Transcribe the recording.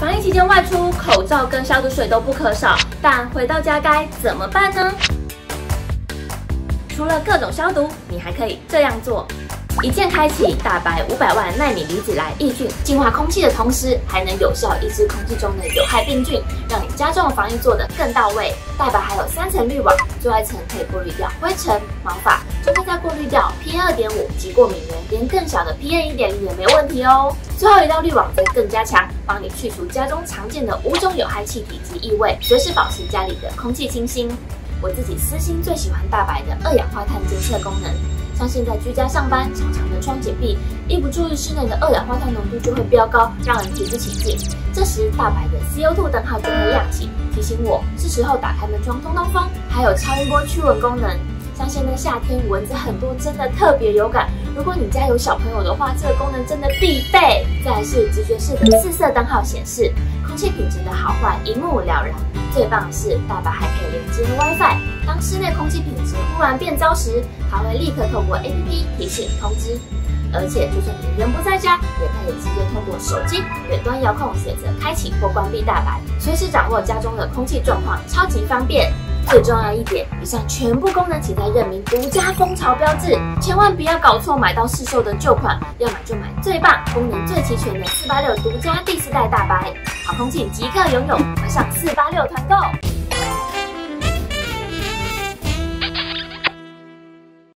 防疫期间外出，口罩跟消毒水都不可少，但回到家该怎么办呢？除了各种消毒，你还可以这样做。一键开启大白500万纳米离子来抑菌，净化空气的同时，还能有效抑制空气中的有害病菌，让你家中的防疫做得更到位。大白还有3层滤网，最外层可以过滤掉灰尘、毛发，中间再过滤掉 PM2.5及过敏源，连更小的 PM1.0也没问题哦。最后一道滤网则更加强，帮你去除家中常见的5种有害气体及异味，随时保持家里的空气清新。我自己私心最喜欢大白的2氧化碳监测功能。像现在居家上班，常常的窗紧闭，一不注意室内的2氧化碳浓度就会飙高，让人提不起劲。这时大白的 CO2 灯号就会亮起，提醒我是时候打开门窗通通风。还有超音波驱蚊功能，像现在夏天蚊子很多，真的特别有感。如果你家有小朋友的话，这个功能真的必备。再来是直觉式的4色灯号显示空气品质的好坏一目了然。最棒的是，大白还可以连接 WiFi， 当室内空气品质忽然变糟时，它会立刻透过 APP 提醒通知。而且，就算你人不在家，也可以直接透过手机远端遥控选择开启或关闭大白，随时掌握家中的空气状况，超级方便。最重要一点，以上全部功能请在认明独家蜂巢标志，千万不要搞错买到市售的旧款，要买就买最棒、功能最齐全的486独家第4代大白，好空气即刻拥有，马上486团购。